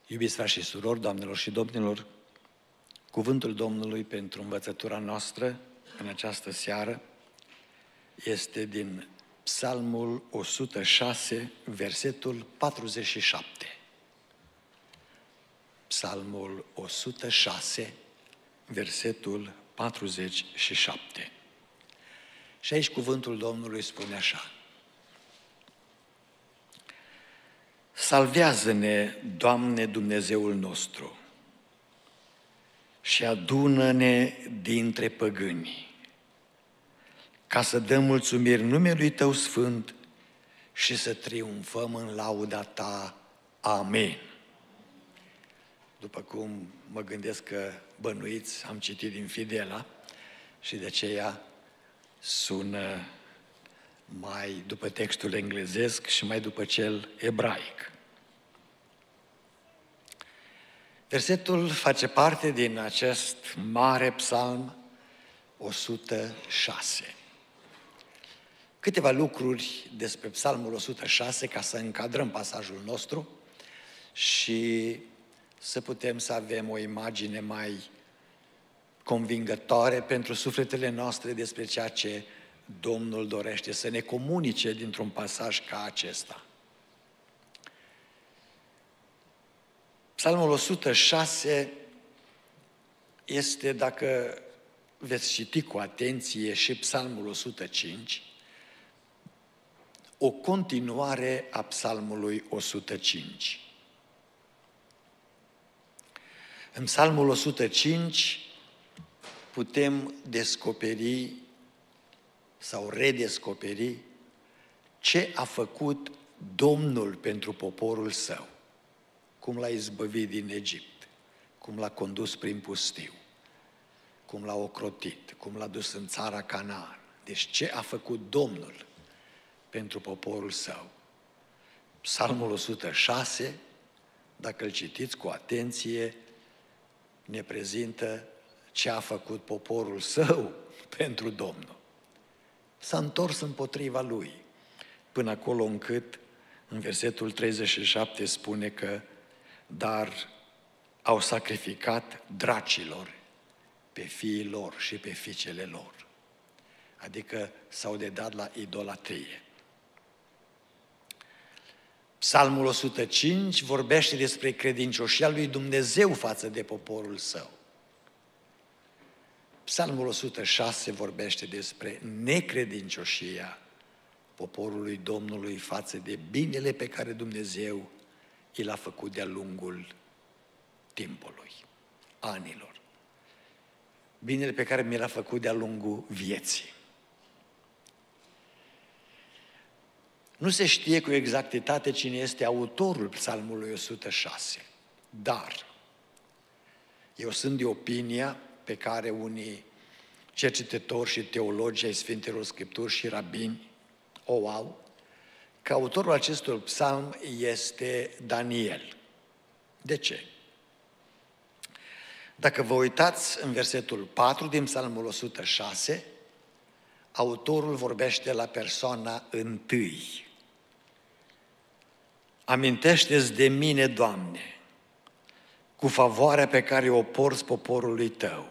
Iubiți frați și surori, doamnelor și domnilor, cuvântul Domnului pentru învățătura noastră în această seară este din Psalmul 106, versetul 47. Psalmul 106, versetul 47. Și aici cuvântul Domnului spune așa: Salvează-ne, Doamne Dumnezeul nostru, și adună-ne dintre păgâni, ca să dăm mulțumiri numelui Tău sfânt și să triumfăm în lauda Ta. Amin. După cum mă gândesc că bănuiți, am citit din Fidela și de aceea sună mai după textul englezesc și mai după cel ebraic. Versetul face parte din acest mare psalm 106. Câteva lucruri despre psalmul 106 ca să încadrăm pasajul nostru și să putem să avem o imagine mai convingătoare pentru sufletele noastre despre ceea ce Domnul dorește să ne comunice dintr-un pasaj ca acesta. Psalmul 106 este, dacă veți citi cu atenție și Psalmul 105, o continuare a Psalmului 105. În Psalmul 105 putem descoperi sau redescoperi ce a făcut Domnul pentru poporul Său, cum l-a izbăvit din Egipt, cum l-a condus prin pustiu, cum l-a ocrotit, cum l-a dus în țara Canaan. Deci ce a făcut Domnul pentru poporul Său. Psalmul 106, dacă îl citiți cu atenție, ne prezintă ce a făcut poporul Său pentru Domnul. S-a întors împotriva Lui, până acolo încât, în versetul 37 spune că dar au sacrificat dracilor pe fiii lor și pe fiicele lor. Adică s-au dedat la idolatrie. Psalmul 105 vorbește despre credincioșia lui Dumnezeu față de poporul Său. Psalmul 106 vorbește despre necredincioșia poporului Domnului față de binele pe care Dumnezeu i l-a făcut de-a lungul timpului, anilor. Binele pe care mi l-a făcut de-a lungul vieții. Nu se știe cu exactitate cine este autorul Psalmului 106, dar eu sunt de opinia pe care unii cercetători și teologi ai Sfintelor Scripturi și rabini o au, că autorul acestui psalm este Daniel. De ce? Dacă vă uitați în versetul 4 din Psalmul 106, autorul vorbește la persoana întâi. Amintește-ți de mine, Doamne, cu favoarea pe care o porți poporului Tău.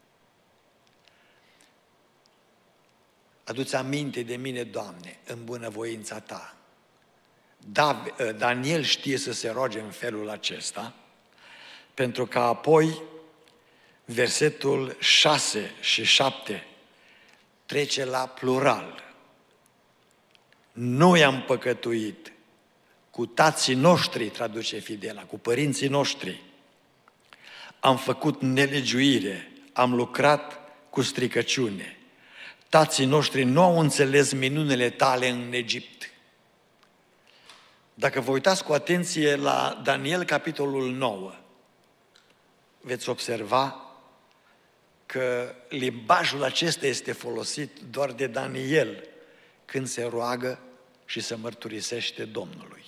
Adu-ți aminte de mine, Doamne, în bunăvoința Ta. Daniel știe să se roage în felul acesta, pentru că apoi versetul 6 și 7 trece la plural. Noi am păcătuit cu tații noștri, traduce Fidela, cu părinții noștri. Am făcut nelegiuire, am lucrat cu stricăciune. Tații noștri nu au înțeles minunile Tale în Egipt. Dacă vă uitați cu atenție la Daniel, capitolul 9, veți observa că limbajul acesta este folosit doar de Daniel când se roagă și se mărturisește Domnului.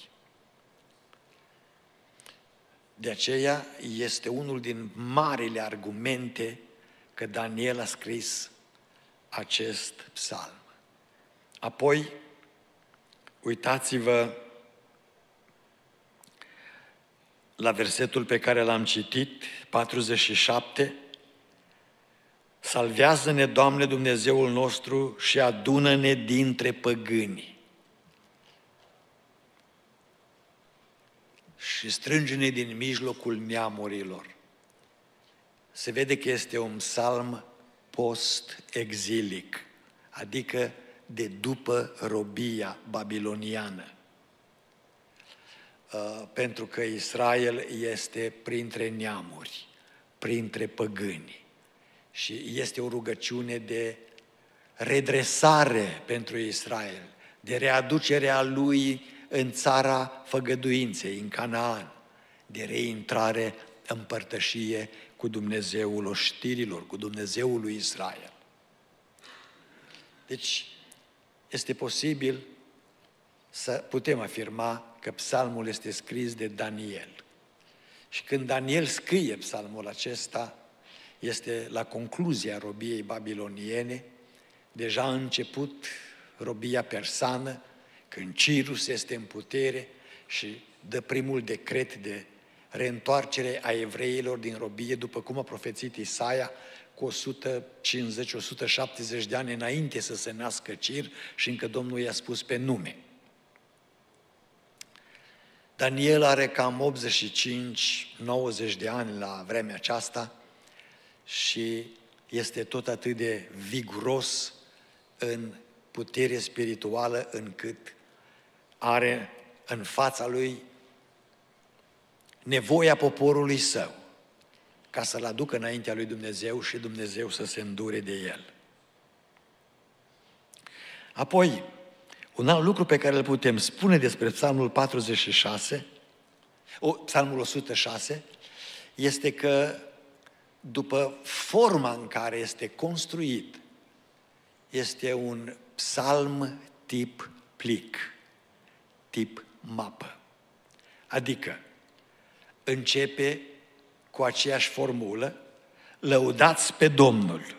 De aceea este unul din marile argumente că Daniel a scris acest psalm. Apoi, uitați-vă la versetul pe care l-am citit, 47, salvează-ne, Doamne Dumnezeul nostru, și adună-ne dintre păgâni. Și strânge-ne din mijlocul neamurilor. Se vede că este un psalm post-exilic, adică de după robia babiloniană. Pentru că Israel este printre neamuri, printre păgâni. Și este o rugăciune de redresare pentru Israel, de readucere a lui în țara făgăduinței, în Canaan, de reintrare în părtășie cu Dumnezeul oștirilor, cu Dumnezeul lui Israel. Deci, este posibil să putem afirma că psalmul este scris de Daniel. Și când Daniel scrie psalmul acesta, este la concluzia robiei babiloniene, deja a început robia persană, când Cirus este în putere și dă primul decret de reîntoarcere a evreilor din robie, după cum a profețit Isaia, cu 150-170 de ani înainte să se nască Cir și încă Domnul i-a spus pe nume. Daniel are cam 85-90 de ani la vremea aceasta și este tot atât de viguros în putere spirituală încât are în fața lui nevoia poporului său ca să-l aducă înaintea lui Dumnezeu și Dumnezeu să se îndure de el. Apoi, un alt lucru pe care îl putem spune despre Psalmul 106, este că după forma în care este construit, este un psalm tip plic, tip mapă. Adică începe cu aceeași formulă, lăudați pe Domnul,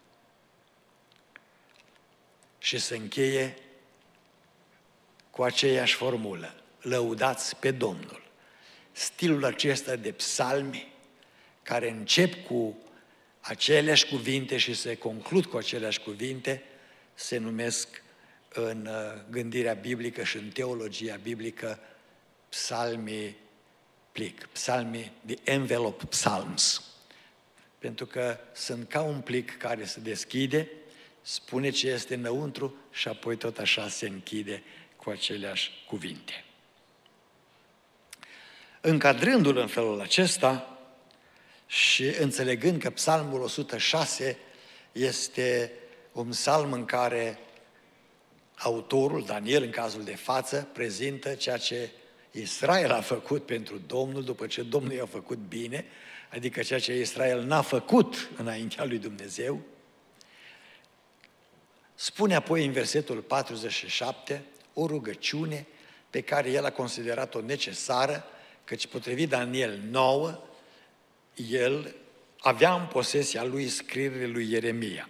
și se încheie cu aceeași formulă, lăudați pe Domnul. Stilul acesta de psalmi, care încep cu aceleași cuvinte și se conclud cu aceleași cuvinte, se numesc în gândirea biblică și în teologia biblică psalmii plic, psalmii de envelope psalms. Pentru că sunt ca un plic care se deschide, spune ce este înăuntru și apoi tot așa se închide cu aceleași cuvinte. Încadrându-l în felul acesta și înțelegând că Psalmul 106 este un psalm în care autorul, Daniel în cazul de față, prezintă ceea ce Israel a făcut pentru Domnul după ce Domnul i-a făcut bine, adică ceea ce Israel n-a făcut înaintea lui Dumnezeu, spune apoi în versetul 47 o rugăciune pe care el a considerat-o necesară, căci potrivit Daniel 9, el avea în posesia lui scrierile lui Ieremia.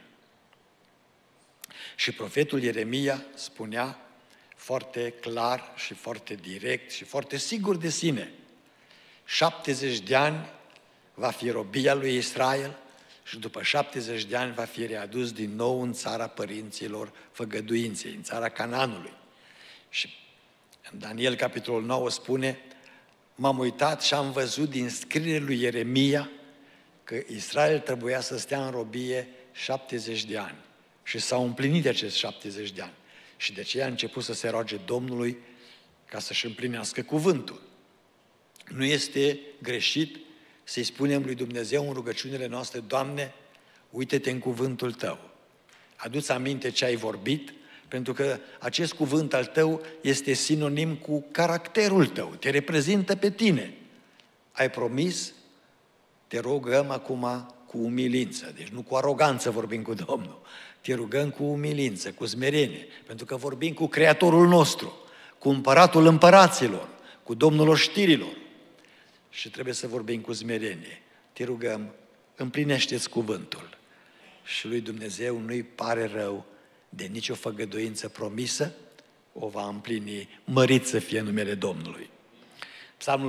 Și profetul Ieremia spunea foarte clar și foarte direct și foarte sigur de sine: 70 de ani va fi robia lui Israel și după 70 de ani va fi readus din nou în țara părinților făgăduinței, în țara Canaanului. Și în Daniel capitolul 9 spune: m-am uitat și am văzut din scrierile lui Ieremia că Israel trebuia să stea în robie 70 de ani. Și s-au împlinit acești 70 de ani. Și de aceea a început să se roage Domnului ca să-și împlinească cuvântul. Nu este greșit să-i spunem lui Dumnezeu în rugăciunile noastre: Doamne, uite-te în cuvântul Tău. Adu-ți aminte ce ai vorbit, pentru că acest cuvânt al Tău este sinonim cu caracterul Tău, te reprezintă pe Tine. Ai promis, te rugăm acum cu umilință, deci nu cu aroganță vorbim cu Domnul, te rugăm cu umilință, cu smerenie, pentru că vorbim cu Creatorul nostru, cu Împăratul Împăraților, cu Domnul Oștirilor. Și trebuie să vorbim cu smerenie. Te rugăm, împlinește-ți cuvântul. Și lui Dumnezeu nu-i pare rău de nicio făgăduință promisă, o va împlini, mărit să fie numele Domnului. Psalmul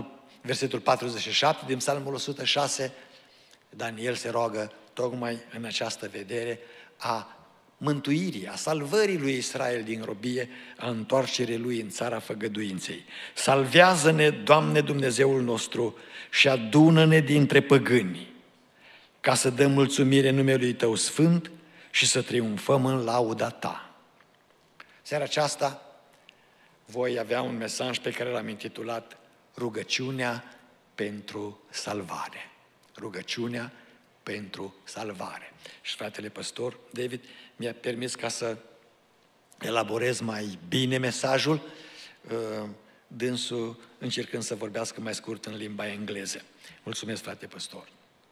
versetul 47 din Psalmul 106, Daniel se roagă tocmai în această vedere a mântuirii, a salvării lui Israel din robie, a întoarcerii lui în țara făgăduinței. Salvează-ne, Doamne Dumnezeul nostru, și adună-ne dintre păgâni, ca să dăm mulțumire numelui Tău sfânt și să triumfăm în lauda Ta. Seara aceasta voi avea un mesaj pe care l-am intitulat Rugăciunea pentru salvare. Rugăciunea pentru salvare. Și fratele păstor David mi-a permis ca să elaborez mai bine mesajul, dânsul încercând să vorbească mai scurt în limba engleză. Mulțumesc, frate păstor.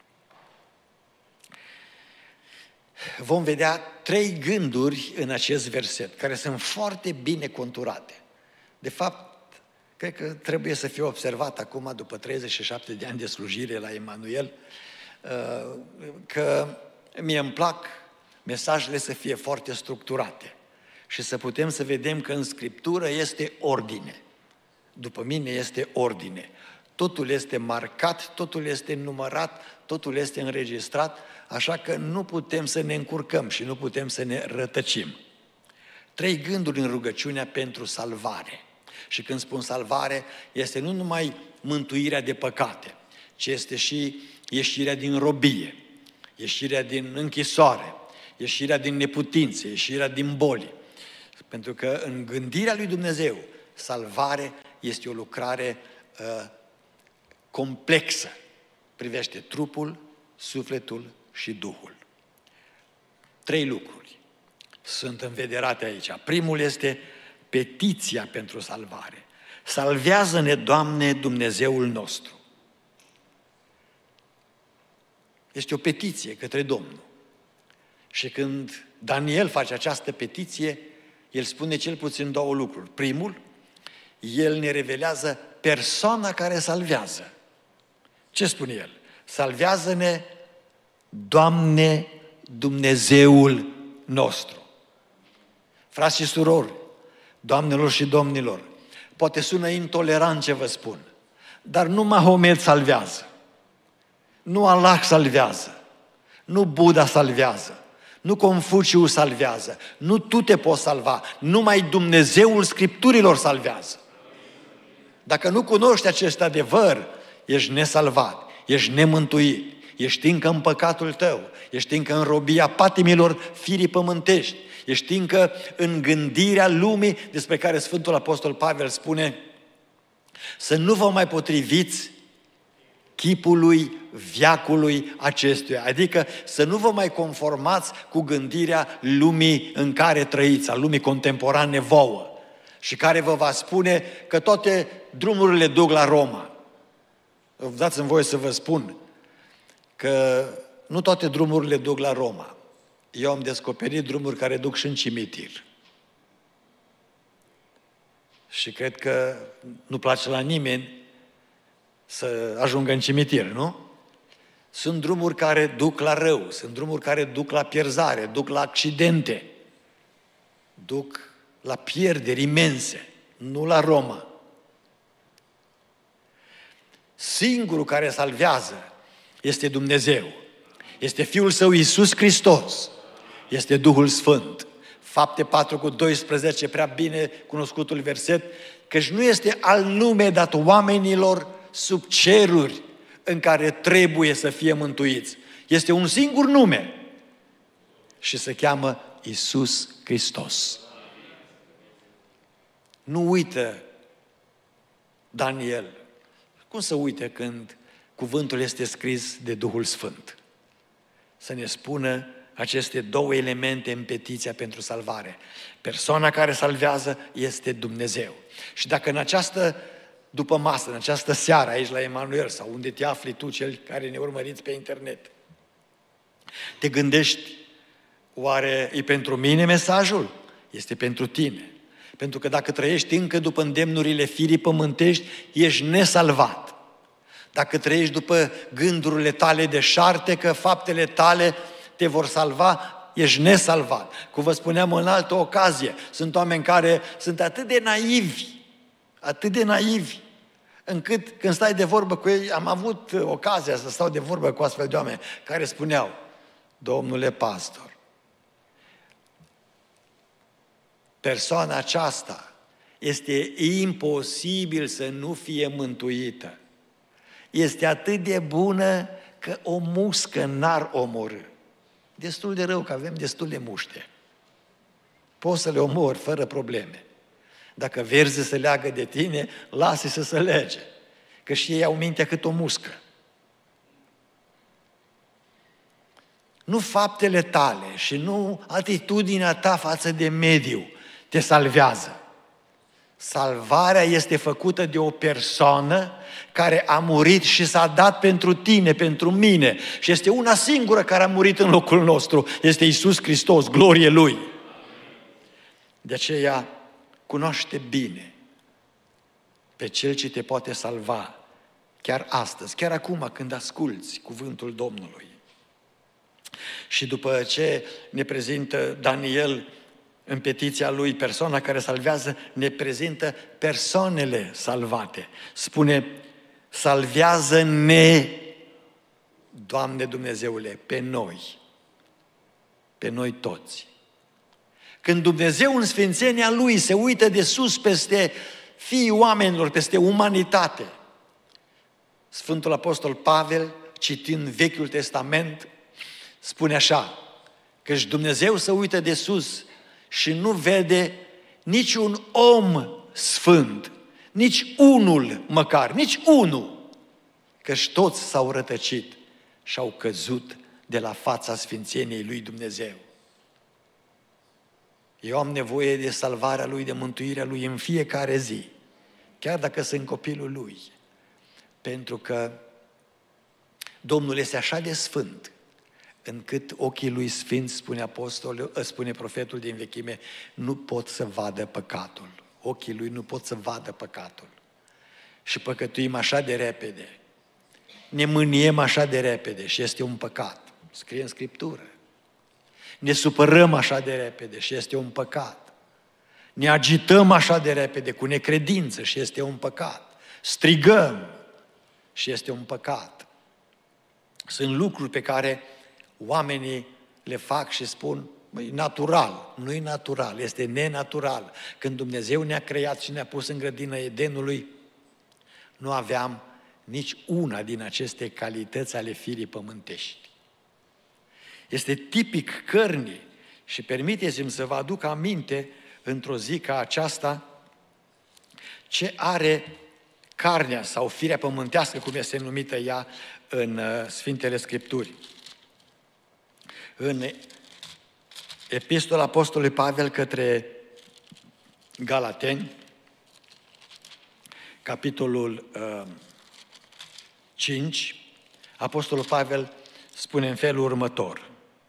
Vom vedea 3 gânduri în acest verset, care sunt foarte bine conturate. De fapt, cred că trebuie să fie observat acum, după 37 de ani de slujire la Emanuel, că mie îmi plac mesajele să fie foarte structurate și să putem să vedem că în Scriptură este ordine. După mine este ordine. Totul este marcat, totul este numărat, totul este înregistrat, așa că nu putem să ne încurcăm și nu putem să ne rătăcim. 3 gânduri în rugăciunea pentru salvare. Și când spun salvare, este nu numai mântuirea de păcate, ci este și ieșirea din robie, ieșirea din închisoare, ieșirea din neputințe, ieșirea din boli. Pentru că în gândirea lui Dumnezeu, salvare este o lucrare complexă. Privește trupul, sufletul și Duhul. 3 lucruri sunt învederate aici. Primul este petiția pentru salvare. Salvează-ne, Doamne, Dumnezeul nostru. Este o petiție către Domnul. Și când Daniel face această petiție, el spune cel puțin 2 lucruri. Primul, el ne revelează persoana care salvează. Ce spune el? Salvează-ne, Doamne, Dumnezeul nostru. Frați și surori, doamnelor și domnilor, poate sună intolerant ce vă spun, dar nu Mahomet salvează, nu Allah salvează, nu Buddha salvează, nu Confuciu salvează, nu tu te poți salva, numai Dumnezeul Scripturilor salvează. Dacă nu cunoști acest adevăr, ești nesalvat, ești nemântuit, ești încă în păcatul tău, ești încă în robia patimilor firii pământești, ești încă în gândirea lumii despre care Sfântul Apostol Pavel spune să nu vă mai potriviți chipului veacului acestuia, adică să nu vă mai conformați cu gândirea lumii în care trăiți, a lumii contemporane vouă și care vă va spune că toate drumurile duc la Roma. Dați-mi voie să vă spun că nu toate drumurile duc la Roma. Eu am descoperit drumuri care duc și în cimitir. Și cred că nu place la nimeni să ajungă în cimitir, nu? Sunt drumuri care duc la rău, sunt drumuri care duc la pierzare, duc la accidente, duc la pierderi imense, nu la Roma. Singurul care salvează este Dumnezeu. Este Fiul Său Iisus Hristos. Este Duhul Sfânt. Fapte 4:12, prea bine cunoscutul verset, căci nu este alt nume dat oamenilor sub ceruri în care trebuie să fie mântuiți. Este un singur nume și se cheamă Iisus Hristos. Nu uită Daniel. Cum să uite când cuvântul este scris de Duhul Sfânt? Să ne spună aceste 2 elemente în petiția pentru salvare. Persoana care salvează este Dumnezeu. Și dacă în această după masă, în această seară aici la Emanuel sau unde te afli tu, cel care ne urmăriți pe internet, te gândești, oare e pentru mine mesajul? Este pentru tine. Pentru că dacă trăiești încă după îndemnurile firii pământești, ești nesalvat. Dacă trăiești după gândurile tale deșarte, că faptele tale te vor salva, ești nesalvat. Cum vă spuneam în altă ocazie, sunt oameni care sunt atât de naivi, Încât când stai de vorbă cu ei, am avut ocazia să stau de vorbă cu astfel de oameni care spuneau: domnule pastor, persoana aceasta este imposibil să nu fie mântuită. Este atât de bună că o muscă n-ar omorâ. Destul de rău că avem destule muște. Poți să le omori fără probleme. Dacă verzi să leagă de tine, lasă să se lege. Că și ei au mintea cât o muscă. Nu faptele tale și nu atitudinea ta față de mediu te salvează. Salvarea este făcută de o persoană care a murit și s-a dat pentru tine, pentru mine. Și este una singură care a murit în locul nostru. Este Iisus Hristos, glorie Lui. De aceea, cunoaște bine pe Cel ce te poate salva, chiar astăzi, chiar acum când asculți cuvântul Domnului. Și după ce ne prezintă Daniel în petiția lui persoana care salvează, ne prezintă persoanele salvate. Spune: salvează-ne, Doamne Dumnezeule, pe noi toți. Când Dumnezeu în sfințenia Lui se uită de sus peste fiii oamenilor, peste umanitate, Sfântul Apostol Pavel, citind Vechiul Testament, spune așa: căci Dumnezeu se uită de sus și nu vede niciun om sfânt, nici unul măcar, nici unul, căci toți s-au rătăcit și au căzut de la fața sfințeniei lui Dumnezeu. Eu am nevoie de salvarea Lui, de mântuirea Lui în fiecare zi, chiar dacă sunt copilul Lui, pentru că Domnul este așa de sfânt, încât ochii Lui sfinți, spune profetul din vechime, nu pot să vadă păcatul. Ochii Lui nu pot să vadă păcatul. Și păcătuim așa de repede, ne mâniem așa de repede și este un păcat. Scrie în Scriptură. Ne supărăm așa de repede și este un păcat. Ne agităm așa de repede cu necredință și este un păcat. Strigăm și este un păcat. Sunt lucruri pe care oamenii le fac și spun: e natural. Nu e natural, este nenatural. Când Dumnezeu ne-a creat și ne-a pus în grădina Edenului, nu aveam nici una din aceste calități ale firii pământești. Este tipic cărnii și permiteți-mi să vă aduc aminte într-o zi ca aceasta ce are carnea sau firea pământească, cum este numită ea în Sfintele Scripturi. În Epistola Apostolului Pavel către Galateni, capitolul 5, Apostolul Pavel spune în felul următor: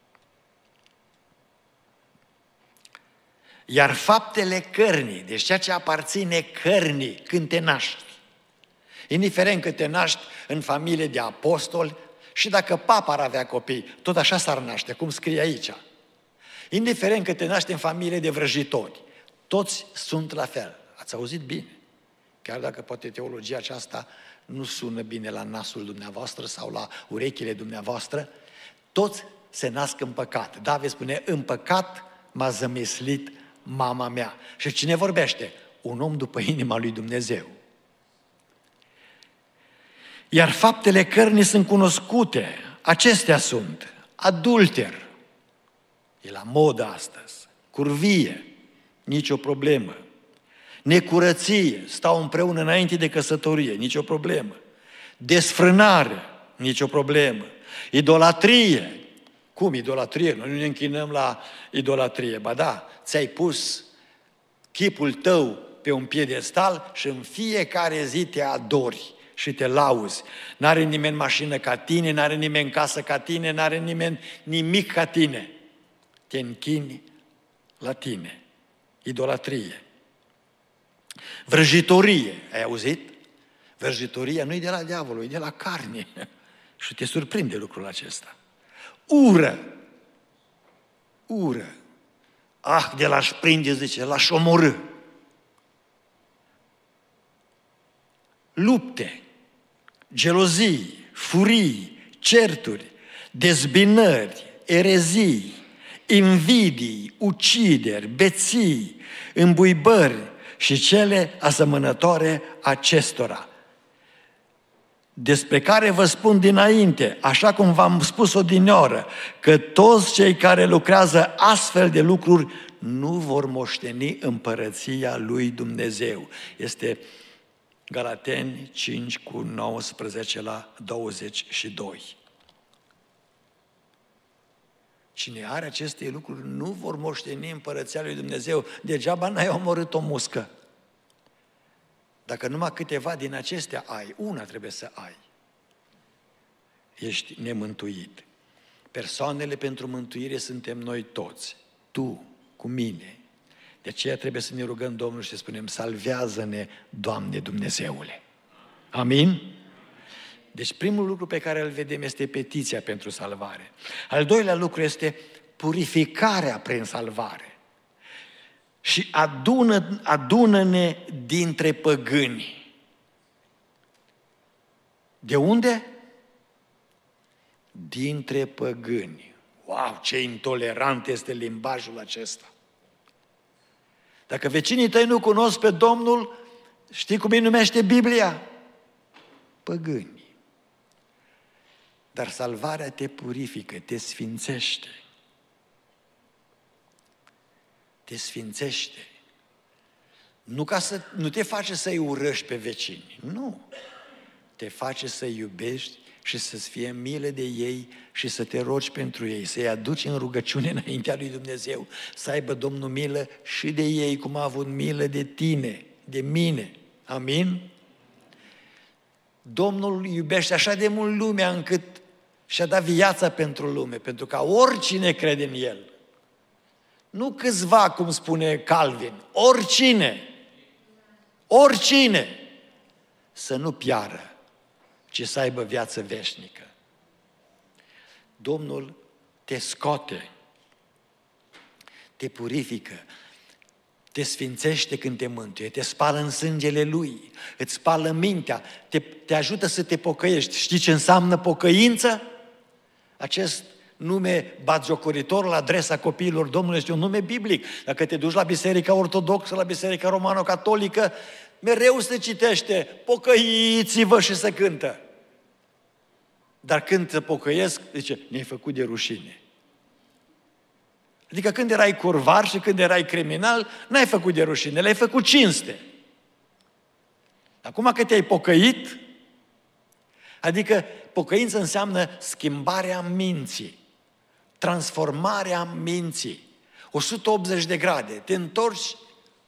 iar faptele cărnii, deci ceea ce aparține cărnii când te naști, indiferent că te naști în familie de apostoli, și dacă papa ar avea copii, tot așa s-ar naște, cum scrie aici. Indiferent că te naști în familie de vrăjitori, toți sunt la fel. Ați auzit bine? Chiar dacă poate teologia aceasta nu sună bine la nasul dumneavoastră sau la urechile dumneavoastră, toți se nasc în păcat. David spune: în păcat m-a zămislit mama mea. Și cine vorbește? Un om după inima lui Dumnezeu. Iar faptele cărnii sunt cunoscute. Acestea sunt: adulter, e la modă astăzi, curvie, nicio problemă, necurăție, stau împreună înainte de căsătorie, nicio problemă, desfrânare, nicio problemă, idolatrie. Cum idolatrie? Noi nu ne închinăm la idolatrie. Ba da, ți-ai pus chipul tău pe un piedestal și în fiecare zi te adori și te lauzi. N-are nimeni mașină ca tine, n-are nimeni casă ca tine, n-are nimeni nimic ca tine. Te închini la tine. Idolatrie. Vrăjitorie. Ai auzit? Vrăjitoria nu e de la diavolul, e de la carne. Și te surprinde lucrul acesta. Ură. Ură. Ah, de l-aș prinde, zice, l-aș omorâ. lupte, gelozii, furii, certuri, dezbinări, erezii, invidii, ucideri, beții, îmbuibări și cele asemănătoare acestora, despre care vă spun dinainte, așa cum v-am spus odinioară, că toți cei care lucrează astfel de lucruri nu vor moșteni împărăția lui Dumnezeu. Este Galateni 5 cu 19 la 22. Cine are aceste lucruri nu vor moșteni împărăția lui Dumnezeu. Degeaba n-ai omorât o muscă. Dacă numai câteva din acestea ai, una trebuie să ai, ești nemântuit. Persoanele pentru mântuire suntem noi toți, tu cu mine. De aceea trebuie să ne rugăm Domnul și să spunem: salvează-ne, Doamne Dumnezeule. Amin? Deci primul lucru pe care îl vedem este petiția pentru salvare. Al doilea lucru este purificarea prin salvare. Și adună-ne dintre păgâni. De unde? Dintre păgâni. Wow, ce intolerant este limbajul acesta! Dacă vecinii tăi nu cunosc pe Domnul, știi cum îi numește Biblia? Păgâni. Dar salvarea te purifică, te sfințește. Te sfințește. Nu te face să-i urăști pe vecini, nu. Te face să-i iubești și să-ți fie milă de ei și să te rogi pentru ei, să-i aduci în rugăciune înaintea lui Dumnezeu, să aibă Domnul milă și de ei, cum a avut milă de tine, de mine. Amin? Domnul iubește așa de mult lumea încât și-a dat viața pentru lume, pentru ca oricine crede în El. Nu câțiva, cum spune Calvin, oricine să nu piară, ci să aibă viață veșnică. Domnul te scoate, te purifică, te sfințește când te mântuie, te spală în sângele Lui, îți spală mintea, te ajută să te pocăiești. Știi ce înseamnă pocăință? Acest nume batjocoritor la adresa copiilor Domnului este un nume biblic. Dacă te duci la Biserica Ortodoxă, la Biserica Romano-Catolică, mereu se citește: pocăiți-vă, și se cântă. Dar când te pocăiesc, zice: ne-ai făcut de rușine. Adică când erai curvar și când erai criminal, n-ai făcut de rușine, le-ai făcut cinste. Acum că te-ai pocăit, adică pocăință înseamnă schimbarea minții, transformarea minții, 180 de grade, te întorci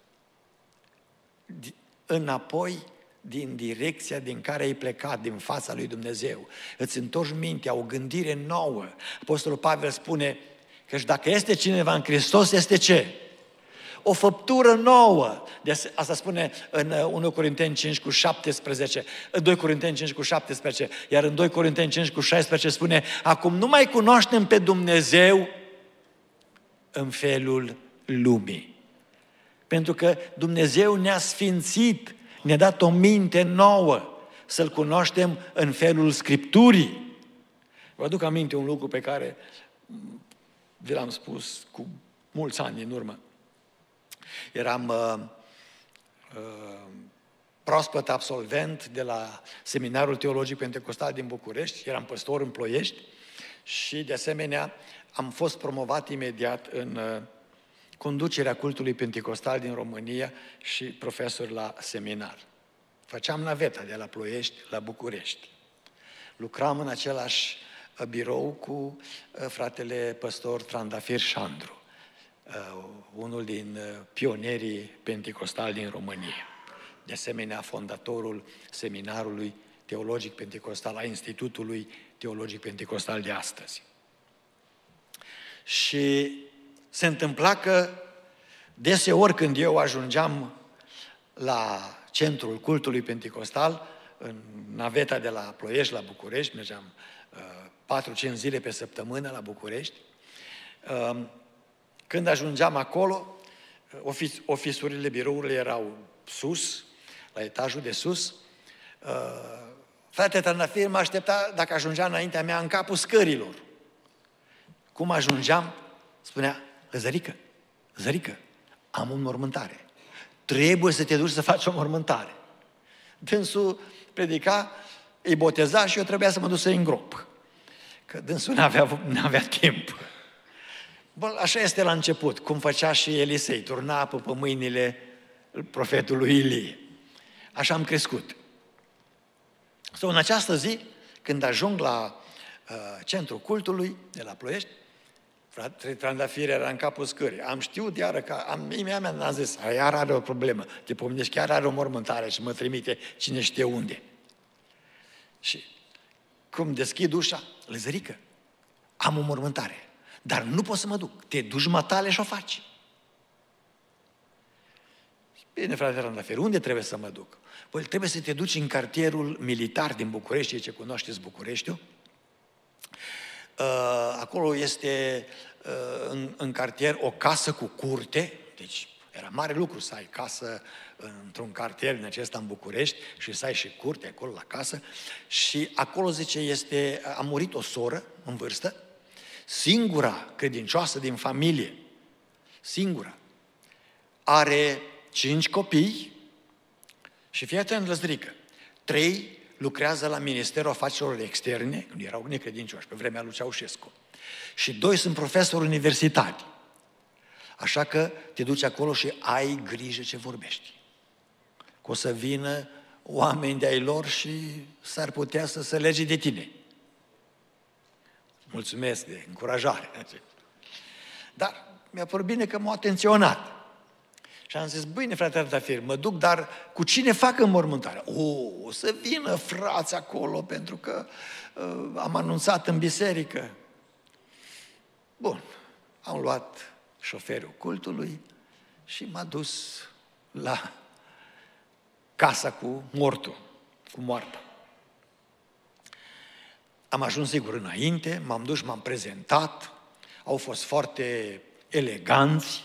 înapoi din direcția din care ai plecat, din fața lui Dumnezeu. Îți întorci mintea, o gândire nouă. Apostolul Pavel spune că dacă este cineva în Hristos, este ce? O făptură nouă. Asta spune în 1 Corinteni 5 cu 17, 2 Corinteni 5 cu 17, iar în 2 Corinteni 5 cu 16 spune: acum nu mai cunoaștem pe Dumnezeu în felul lumii. Pentru că Dumnezeu ne-a sfințit, ne-a dat o minte nouă, să-L cunoaștem în felul Scripturii. Vă aduc aminte un lucru pe care vi l-am spus cu mulți ani în urmă. Eram proaspăt absolvent de la Seminarul Teologic Pentecostal din București, eram păstor în Ploiești și, de asemenea, am fost promovat imediat în conducerea cultului pentecostal din România și profesor la seminar. Făceam naveta de la Ploiești la București. Lucram în același birou cu fratele păstor Trandafir Șandru, unul din pionierii pentecostali din România. De asemenea, fondatorul Seminarului Teologic Pentecostal, a Institutului Teologic Pentecostal de astăzi. Și se întâmpla că deseori când eu ajungeam la centrul cultului pentecostal, în naveta de la Ploiești la București, mergeam 4-5 zile pe săptămână la București, când ajungeam acolo, ofisurile, birourile erau sus, la etajul de sus, Frate Trandafir mă aștepta, dacă ajungea înaintea mea, în capul scărilor. Cum ajungeam, spunea, Zărică, am o mormântare. Trebuie să te duci să faci o mormântare. Dânsul predica, îi boteza și eu trebuia să mă duc să-i îngrop. Că dânsul n-avea timp. Bun, așa este la început, cum făcea și Elisei, turna apă pe mâinile profetului Ilie. Așa am crescut. În această zi, când ajung la centrul cultului de la Ploiești, frate Trandafir era în capul scării. Am știut iară că imediat mi-a zis, iar are o problemă, te pomenești, chiar are o mormântare și mă trimite cine știe unde. Și cum deschid ușa, Lăzărică, am o mormântare, dar nu pot să mă duc. Te duci matale și o faci. Bine, frate Trandafir, unde trebuie să mă duc? Păi trebuie să te duci în cartierul militar din București, ce cunoașteți Bucureștiul. Acolo este în cartier o casă cu curte, deci era mare lucru să ai casă într-un cartier din acesta în București și să ai și curte acolo la casă. Și acolo, zice, a murit o soră în vârstă, singura credincioasă din familie, singura. Are 5 copii și fii atent, Lăzărică, 3 lucrează la Ministerul Afacerilor Externe, nu erau necredincioși pe vremea lui Ceaușescu, și 2 sunt profesori universitari. Așa că te duci acolo și ai grijă ce vorbești. Că o să vină oameni de-ai lor și s-ar putea să se lege de tine. Mulțumesc de încurajare. Dar mi-a părut bine că m-a atenționat. Și am zis, bine, frate Trandafir, mă duc, dar cu cine fac înmormântarea? O să vină frați acolo, pentru că am anunțat în biserică. Bun, am luat șoferul cultului și m-a dus la casa cu mortul, cu moartea. Am ajuns sigur înainte, m-am dus, m-am prezentat, au fost foarte eleganți,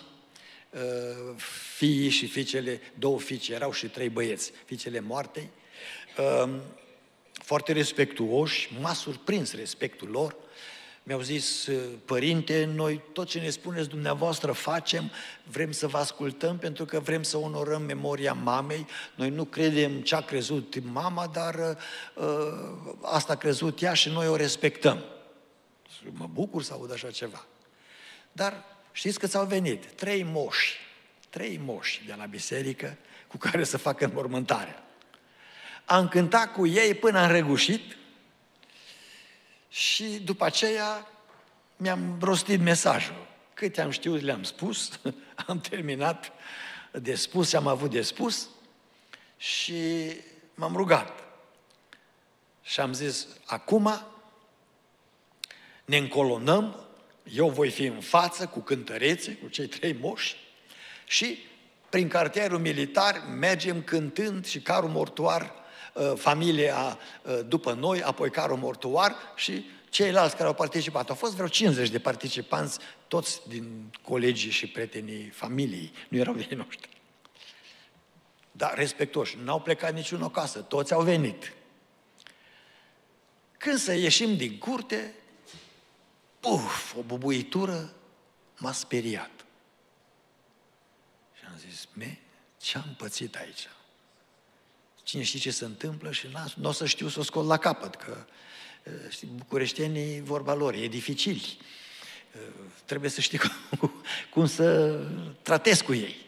fiii și fiicele, 2 fiice, erau și 3 băieți, fiicele moartei, foarte respectuoși, m-a surprins respectul lor. Mi-au zis, părinte, noi tot ce ne spuneți dumneavoastră facem, vrem să vă ascultăm pentru că vrem să onorăm memoria mamei. Noi nu credem ce a crezut mama, dar asta a crezut ea și noi o respectăm. Mă bucur să aud așa ceva. Dar știți că ți-au venit 3 moși de la biserică cu care să facă înmormântarea. Am cântat cu ei până am răgușit și după aceea mi-am rostit mesajul. Câte am știut le-am spus, am terminat de spus ce am avut de spus și m-am rugat. Și am zis, acum ne încolonăm, eu voi fi în față cu cântărețe, cu cei 3 moși și prin cartierul militar mergem cântând și carul mortuar, familia după noi, apoi carul mortuar și ceilalți care au participat. Au fost vreo 50 de participanți, toți din colegii și prietenii familiei, nu erau de noștri. Dar respectoși, n-au plecat niciunul acasă, toți au venit. Când să ieșim din curte, o bubuitură m-a speriat. Și am zis, ce-am pățit aici? Cine știe ce se întâmplă și nu o să știu să o scot la capăt, că știi, bucureștenii, vorba lor, e dificil. Trebuie să știi cum să tratezi cu ei.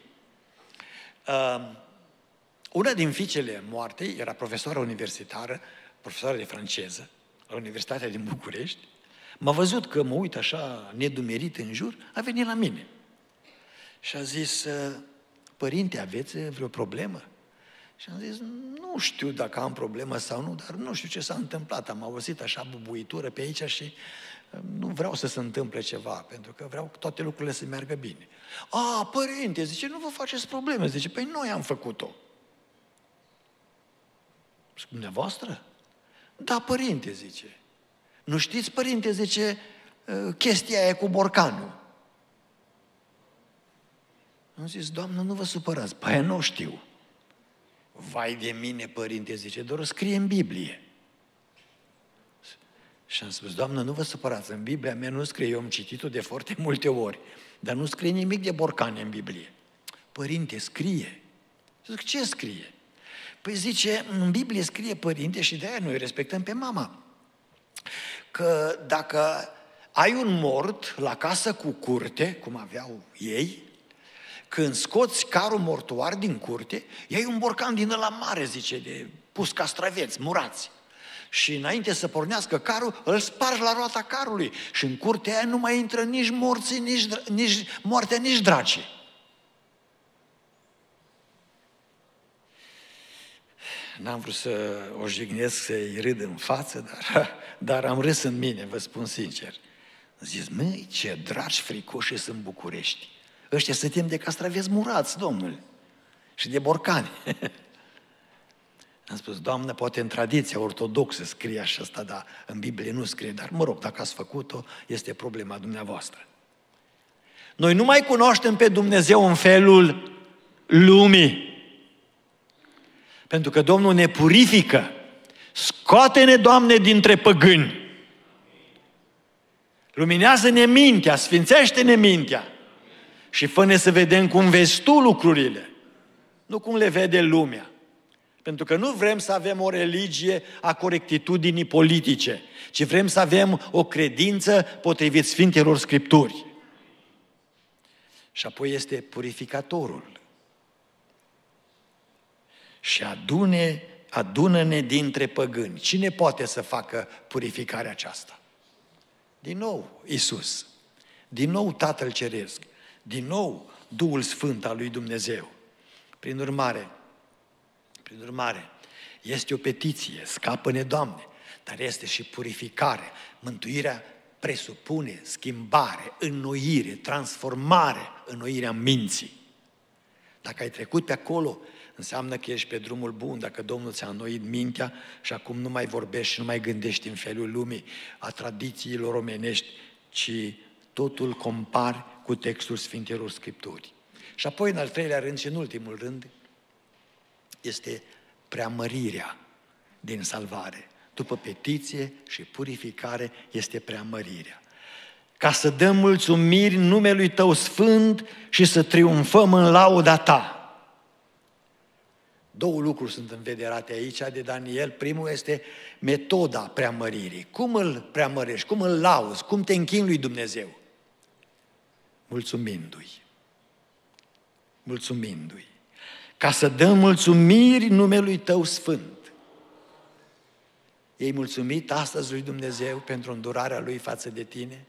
Una din fiicele moartei era profesoară universitară, profesoară de franceză, la Universitatea din București. M-a văzut că mă uit așa nedumerit în jur, a venit la mine. Și a zis, părinte, aveți vreo problemă? Și am zis, nu știu dacă am problemă sau nu, dar nu știu ce s-a întâmplat. Am auzit așa bubuitură pe aici și nu vreau să se întâmple ceva, pentru că vreau toate lucrurile să meargă bine. A, părinte, zice, nu vă faceți probleme. Zice, păi noi am făcut-o. Și dumneavoastră? Da, părinte, zice. Nu știți, părinte, zice, chestia aia cu borcanul. Am zis, Doamnă, nu vă supărați, pe aia nu știu. Vai de mine, părinte, zice, doar o scrie în Biblie. Și am spus, Doamnă, nu vă supărați, în Biblia mea nu scrie, eu am citit-o de foarte multe ori, dar nu scrie nimic de borcane în Biblie. Părinte, scrie. Zic, ce scrie? Păi zice, în Biblie scrie, părinte, și de-aia noi respectăm pe mama, că dacă ai un mort la casă cu curte, cum aveau ei, când scoți carul mortuar din curte, iei un borcan din ăla mare, zice, de pus castraveți, murați. Și înainte să pornească carul, îl spargi la roata carului. Și în curtea aia nu mai intră nici morții, nici moartea, nici dracii. N-am vrut să o jignesc, să-i râd în față, dar am râs în mine, vă spun sincer. Zis, măi, ce dragi fricoși sunt București. Ăștia se tem de castraveți murați, domnule, și de borcani. Am spus, Doamnă, poate în tradiția ortodoxă scrie așa asta, dar în Biblie nu scrie, dar mă rog, dacă ați făcut-o, este problema dumneavoastră. Noi nu mai cunoaștem pe Dumnezeu în felul lumii, pentru că Domnul ne purifică. Scoate-ne, Doamne, dintre păgâni. Luminează-ne mintea, sfințește-ne mintea și fă-ne să vedem cum vezi Tu lucrurile, nu cum le vede lumea. Pentru că nu vrem să avem o religie a corectitudinii politice, ci vrem să avem o credință potrivit Sfintelor Scripturi. Și apoi este purificatorul. Și adună-ne dintre păgâni. Cine poate să facă purificarea aceasta? Din nou Iisus, din nou Tatăl Ceresc, din nou Duhul Sfânt al lui Dumnezeu. Prin urmare, este o petiție, scapă-ne, Doamne, dar este și purificare. Mântuirea presupune schimbare, înnoire, transformare, înnoirea minții. Dacă ai trecut pe acolo, înseamnă că ești pe drumul bun, dacă Domnul ți-a înnoit mintea și acum nu mai vorbești și nu mai gândești în felul lumii, a tradițiilor omenești, ci totul compari cu textul Sfintelor Scripturi. Și apoi, în al treilea rând și în ultimul rând, este preamărirea din salvare. După petiție și purificare este preamărirea. Ca să dăm mulțumiri numelui Tău sfânt și să triumfăm în lauda Ta. Două lucruri sunt învederate aici de Daniel. Primul este metoda preamăririi. Cum îl preamărești, cum îl lauzi, cum te închini lui Dumnezeu? Mulțumindu-i. Mulțumindu-i. Ca să dăm mulțumiri numelui Tău sfânt. Ei mulțumit astăzi lui Dumnezeu pentru îndurarea Lui față de tine?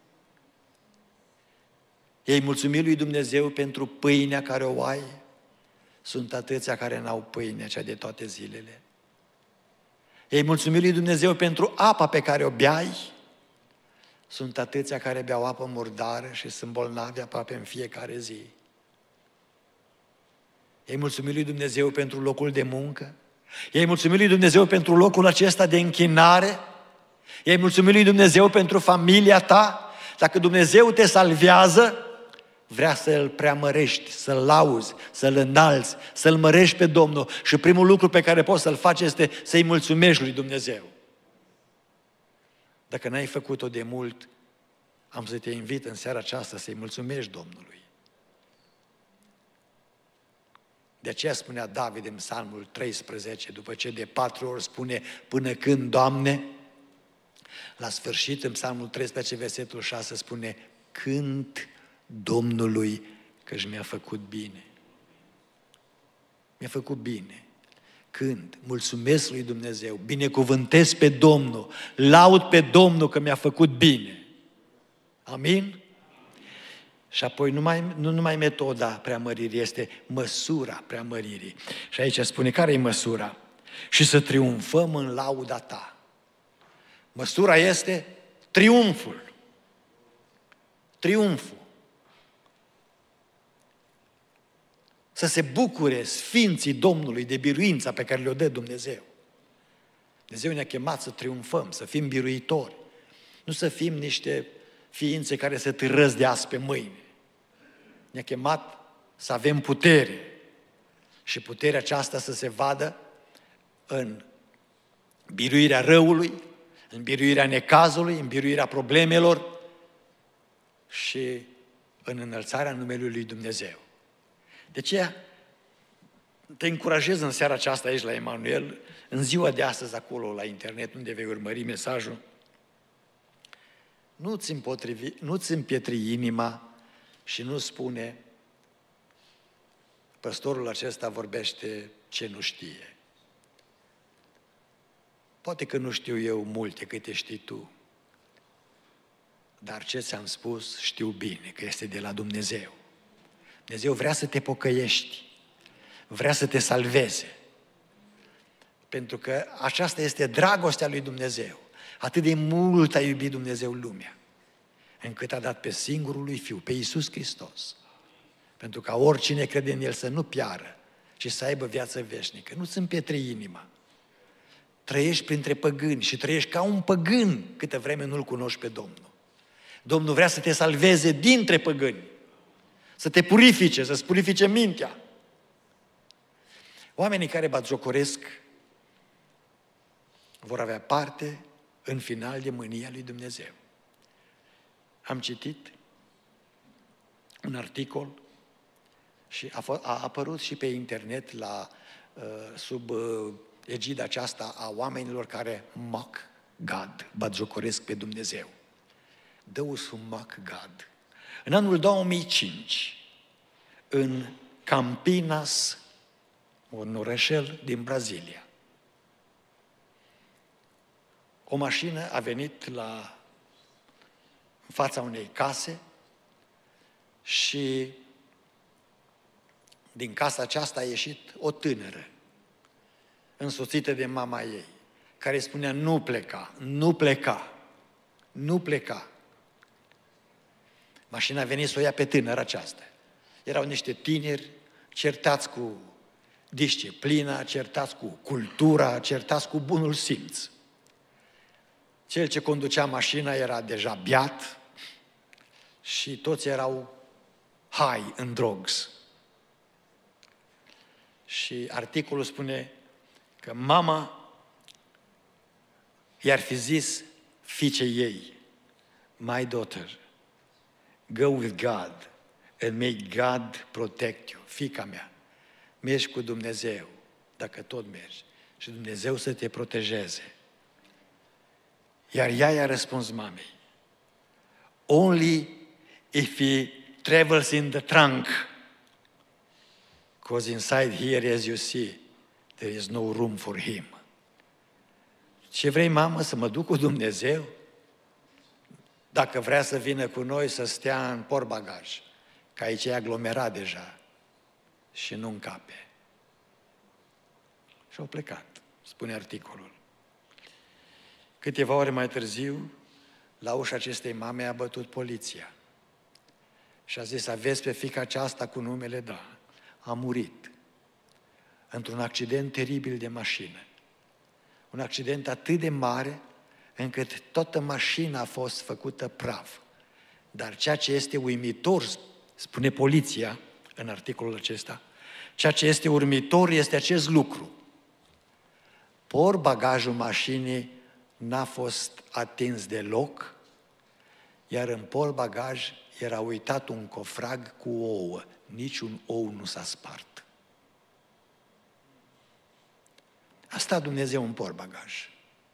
Ei mulțumit lui Dumnezeu pentru pâinea care o ai? Sunt atâția care n-au pâinea cea de toate zilele. Ei mulțumit lui Dumnezeu pentru apa pe care o beai? Sunt atâția care beau apă murdară și sunt bolnavi aproape în fiecare zi. Ei mulțumit lui Dumnezeu pentru locul de muncă? Ei mulțumit lui Dumnezeu pentru locul acesta de închinare? Ei mulțumit lui Dumnezeu pentru familia ta? Dacă Dumnezeu te salvează, vrea să-L preamărești, să-L lauzi, să-L înalți, să-L mărești pe Domnul. Și primul lucru pe care poți să-L faci este să-i mulțumești lui Dumnezeu. Dacă n-ai făcut-o de mult, am să te invit în seara aceasta să-i mulțumești Domnului. De aceea spunea David în Psalmul 13, după ce de 4 ori spune până când, Doamne, la sfârșit în Psalmul 13, versetul 6 spune cânt Domnului că-și mi-a făcut bine. Mi-a făcut bine. Cânt, mulțumesc lui Dumnezeu, binecuvântez pe Domnul, laud pe Domnul că mi-a făcut bine. Amin? Și apoi nu numai metoda preamăririi, este măsura preamăririi. Și aici spune, care e măsura? Și să triumfăm în lauda Ta. Măsura este triumful. Triumful. Să se bucure sfinții Domnului de biruința pe care le-o dă Dumnezeu. Dumnezeu ne-a chemat să triumfăm, să fim biruitori. Nu să fim niște ființe care se târăsc de azi pe mâine. Ne-a chemat să avem putere, Și puterea aceasta să se vadă în biruirea răului, în biruirea necazului, în biruirea problemelor și în înălțarea numelui lui Dumnezeu. De aceea te încurajez în seara aceasta aici la Emanuel, în ziua de astăzi acolo la internet, unde vei urmări mesajul. Nu-ți împietri inima și nu spune: păstorul acesta vorbește ce nu știe. Poate că nu știu eu multe câte știi tu, dar ce ți-am spus știu bine, că este de la Dumnezeu. Dumnezeu vrea să te pocăiești, vrea să te salveze, pentru că aceasta este dragostea lui Dumnezeu. Atât de mult a iubit Dumnezeu lumea, încât a dat pe singurul lui Fiu, pe Iisus Hristos, pentru ca oricine crede în El să nu piară, ci să aibă viață veșnică. Nu-ți împietri inima. Trăiești printre păgâni și trăiești ca un păgân câtă vreme nu-L cunoști pe Domnul. Domnul vrea să te salveze dintre păgâni, să te purifice, să-ți purifice mintea. Oamenii care batjocoresc vor avea parte în final de mânia lui Dumnezeu. Am citit un articol și a apărut și pe internet sub egida aceasta a oamenilor care mock God, batjocoresc pe Dumnezeu. Those who mock God. În anul 2005, în Campinas, un orășel din Brazilia, o mașină a venit în fața unei case și din casa aceasta a ieșit o tânără, însoțită de mama ei, care spunea: nu pleca, nu pleca, nu pleca. Mașina a venit să o ia pe tânăra aceasta. Erau niște tineri certați cu disciplina, certați cu cultura, certați cu bunul simț. Cel ce conducea mașina era deja beat și toți erau high în drugs. Și articolul spune că mama i-ar fi zis fiicei ei: my daughter, go with God and may God protect you. Fiica mea, mergi cu Dumnezeu, dacă tot mergi, și Dumnezeu să te protejeze. Iar ea i-a răspuns mamei: only if he travels in the trunk, because inside here, as you see, there is no room for him. Ce vrei, mamă, să mă duc cu Dumnezeu? Dacă vrea să vină cu noi, să stea în portbagaj, că aici e aglomerat deja și nu încape. Și au plecat, spune articolul. Câteva ore mai târziu, la ușa acestei mame a bătut poliția și a zis: aveți pe fiica aceasta cu numele? Da. A murit într-un accident teribil de mașină. Un accident atât de mare încât toată mașina a fost făcută praf. Dar ceea ce este uimitor, spune poliția în articolul acesta, ceea ce este uimitor este acest lucru: portbagajul mașinii n-a fost atins deloc, iar în portbagaj era uitat un cofrag cu ouă. Niciun ou nu s-a spart. Asta Dumnezeu în portbagaj,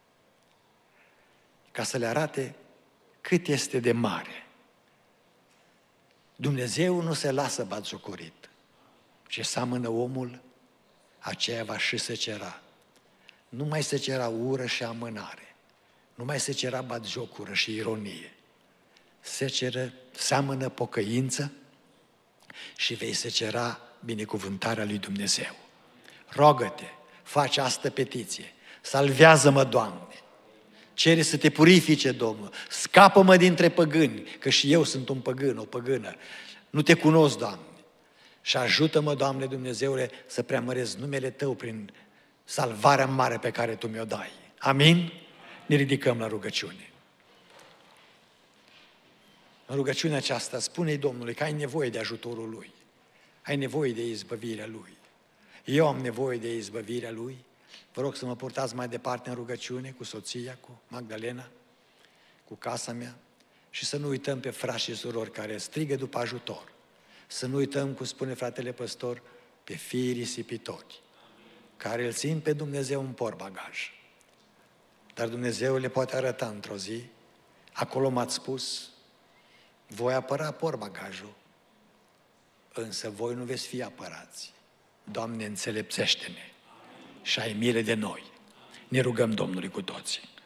ca să le arate cât este de mare. Dumnezeu nu se lasă batjocorit. Ce seamănă omul, aceea va și secera. Nu mai secera ură și amânare. Nu mai secera batjocură și ironie. Seamănă pocăință și vei secera binecuvântarea lui Dumnezeu. Rogă-te, faci asta petiție. Salvează-mă, Doamne! Cere să te purifice, Domnul. Scapă-mă dintre păgâni, că și eu sunt un păgân, o păgână. Nu te cunosc, Doamne. Și ajută-mă, Doamne Dumnezeule, să preamăresc numele Tău prin salvarea mare pe care Tu mi-o dai. Amin? Ne ridicăm la rugăciune. În rugăciunea aceasta, spune-i Domnului că ai nevoie de ajutorul Lui. Ai nevoie de izbăvirea Lui. Eu am nevoie de izbăvirea Lui. Vă rog să mă purtați mai departe în rugăciune cu soția, cu Magdalena, cu casa mea și să nu uităm pe frați și surori care strigă după ajutor. Să nu uităm, cum spune fratele păstor, pe fiii risipitori, care îl țin pe Dumnezeu în portbagaj. Dar Dumnezeu le poate arăta într-o zi, acolo m-ați spus, voi apăra portbagajul, însă voi nu veți fi apărați. Doamne, înțelepțește-ne și ai milă de noi. Ne rugăm Domnului cu toții.